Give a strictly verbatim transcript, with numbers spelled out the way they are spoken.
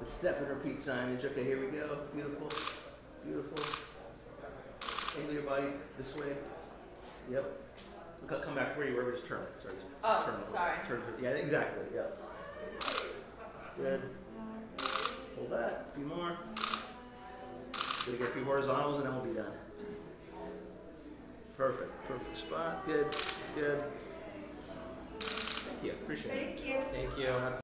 The step and repeat signage. Okay, here we go. Beautiful. Beautiful. Angle your body this way. Yep. Come back to where you were. Just turn it. Sorry. Just oh, turn it. sorry. Turn it. Yeah, exactly. Yep. Good. Hold that. A few more. Gonna get a few horizontals and then we'll be done. Perfect. Perfect spot. Good. Good. Thank you. Appreciate it. Thank you. Thank you.